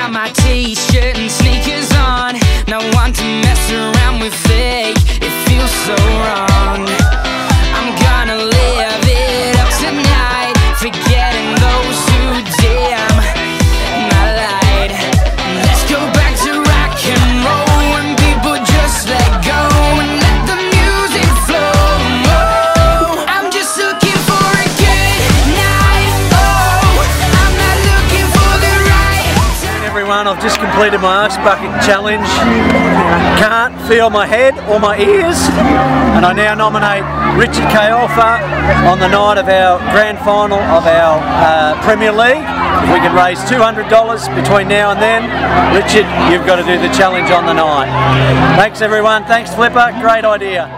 got my t-shirt and sneakers on. No one to mess around with fake. It feels so wrong. I'm gonna live it up tonight, forgetting those who dim my light. Let's go back to rock and roll when people just let go and let the music flow. Oh, I'm just looking for a good night. Oh, I'm not looking for the right time. Everyone, I've just completed my ice bucket challenge. Can't feel my head or my ears, and I now nominate Richard K. Alpha on the night of our grand final of our Premier League. If we can raise $200 between now and then, Richard, you've got to do the challenge on the night. Thanks everyone, thanks Flipper, great idea.